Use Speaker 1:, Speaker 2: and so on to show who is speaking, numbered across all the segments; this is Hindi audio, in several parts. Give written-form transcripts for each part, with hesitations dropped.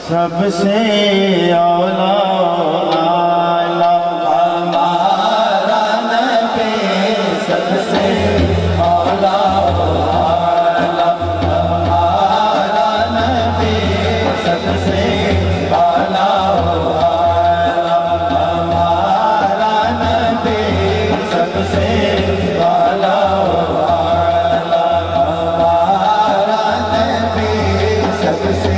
Speaker 1: सबसे औला आला हमारा नबी, सबसे औला आला हमारा नबी, सबसे औला आला हमारा नबी, सबसे औला आला हमारा नबी, सबसे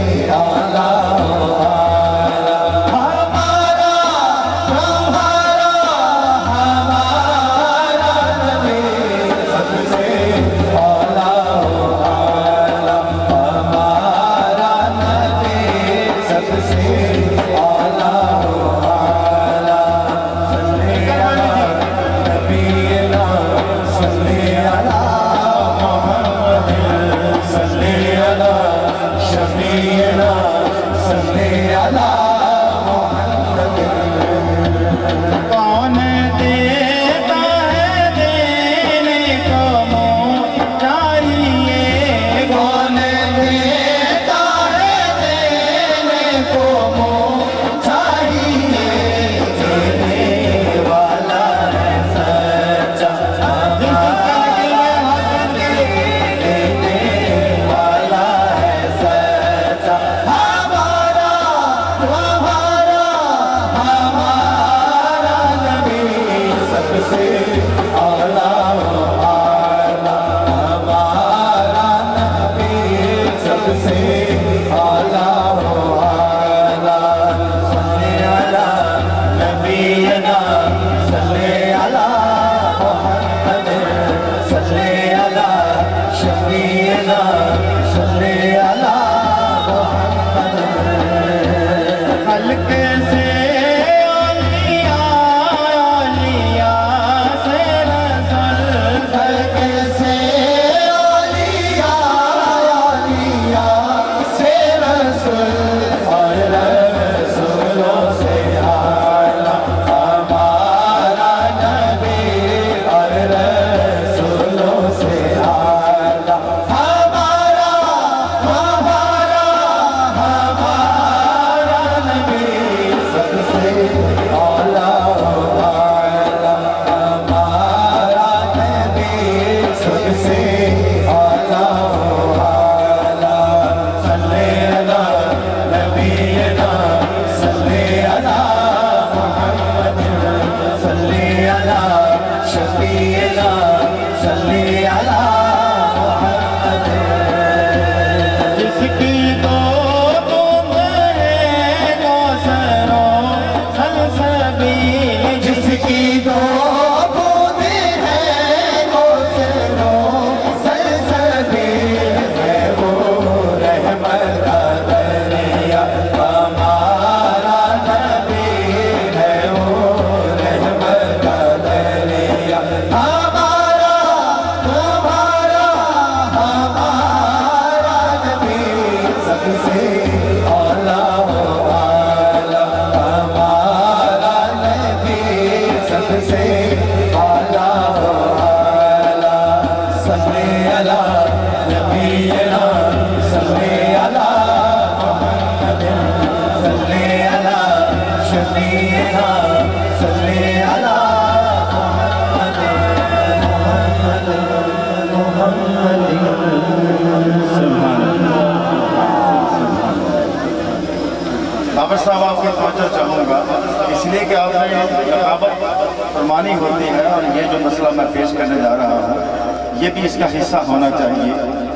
Speaker 1: साहब आपकी तवज्जो चाहूँगा, इसलिए कि आपने रकाबत फरमानी होती है और ये जो मसला मैं पेश करने जा रहा हूँ ये भी इसका हिस्सा होना चाहिए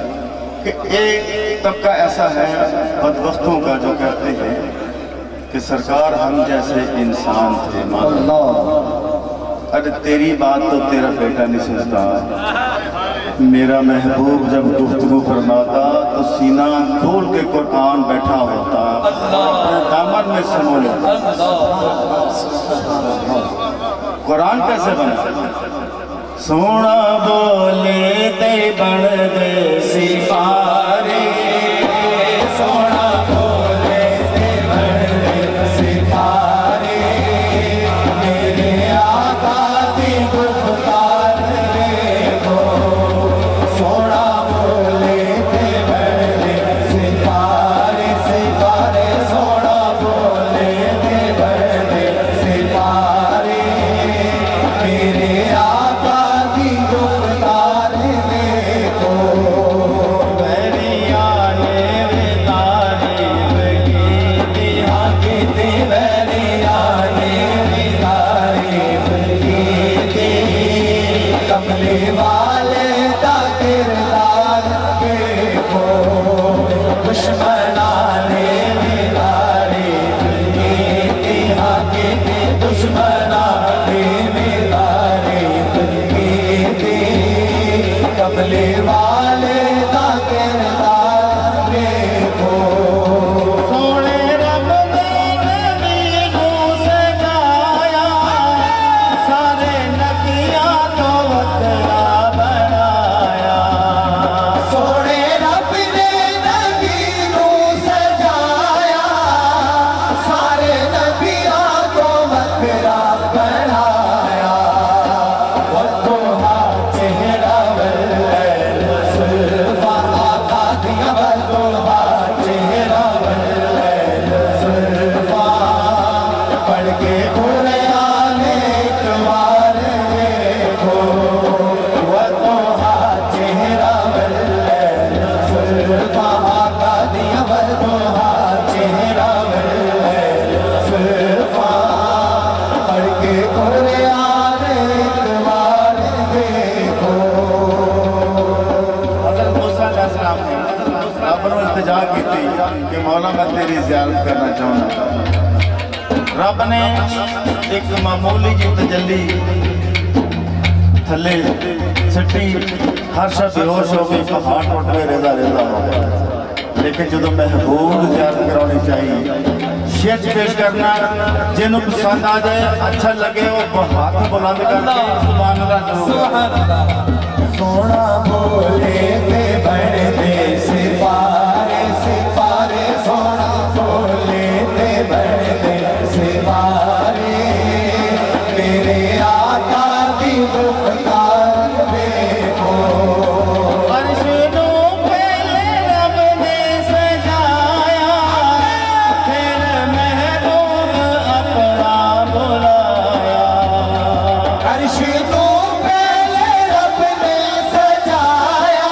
Speaker 1: कि एक तबका ऐसा है बदबख्तों का जो कहते हैं कि सरकार हम जैसे इंसान थे, अरे तेरी बात तो तेरा बेटा नहीं सुनता। मेरा महबूब जब गुफ्तगू फरमाता तो सीना खोल के कुरान बैठा होता, दामन में समो लेता। कुरान कैसे बना? सोना बोले ते बन गए सिपारे, सोना बोले ते बन गए सिपारे, मेरे आका की गुफ्तार देखो, सोना बोले ते बन गए सिपारे, सिपारे
Speaker 2: चेहरा पढ़ के कुरान एक बार देखो।
Speaker 1: हज़रत मूसा अलैहिस्सलाम ने रब नूं इल्तिजा की कि मौला मैं तेरी ज़ियारत करना चाहना। रब ने एक मामूली जी तजल्ली थले सट्टी, हर शख्स बेहोश हो गई, पहाड़ टूट गए, रेजा रेजा हो गया। लेकिन जो महबूब ज़ियारत करवानी चाहिए, शेर पेश करना जिन्हों पसंद आ जाए, अच्छा लगे वो हाथ बुलंद करके सुभान अल्लाह।
Speaker 2: सोना बोले ते बढ़ते सिपारे सिपारे, सोना बोले ते बढ़ते सिपारे, मेरे आका की गुफ्तार देखो।
Speaker 1: अर्शों पहले रब ने सजाया, फिर महबूब अपना बुलाया।
Speaker 2: अर्शों पहले रब ने सजाया,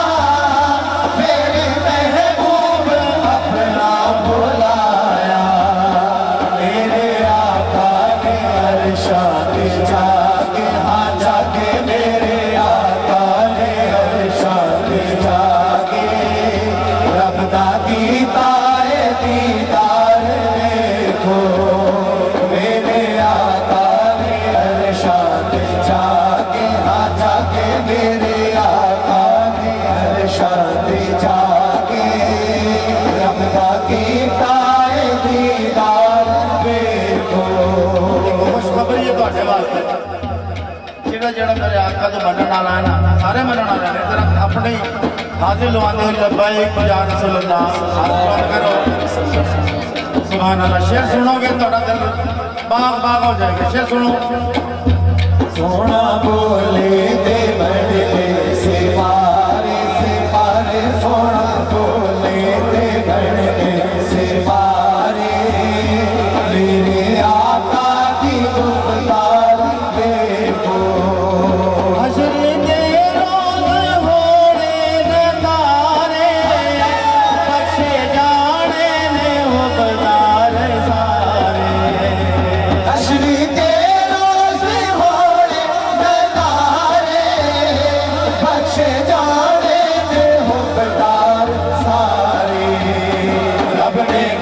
Speaker 2: फिर महबूब अपना बुलाया, मेरे आका ने अरशाद जाके, हाँ जाके मेरे आका ने अरशाद जाके, रब दा कीता है दीदार देखो। मेरे आका ने अरशाद जाके, हाँ जाके मेरे आका ने अरशाद जाके, रब दा कीता है दीदार देखो।
Speaker 1: खुशखबरी है ਤੁਹਾਡੇ ਵਾਸਤੇ, ਜਿਹੜਾ मेरे आका जो मनण वाला है ना, सारे मनण वाले ने, जरा अपने हाजिर लवाते हो लब्बैक या रसूल अल्लाह, हाथ जोड़ करो सुभान अल्लाह। शेर सुनोगे थोड़ा दिल बाग बाग हो जाएगा। शेर सुनो।
Speaker 2: सोना बोले ते बढ़ते सिपारे सिपारे, सोना बोले ते बढ़ते सिपारे, मेरे आका की गुफ्तार देखो।
Speaker 1: हशर के रोज़ होने नज़ारे, बख्शे जाने ने हो बाज़ार सारे।
Speaker 2: हश्र के रोज़ होने नज़ारे, बख्शे जाने दे हो बाज़ार सारे, रब ने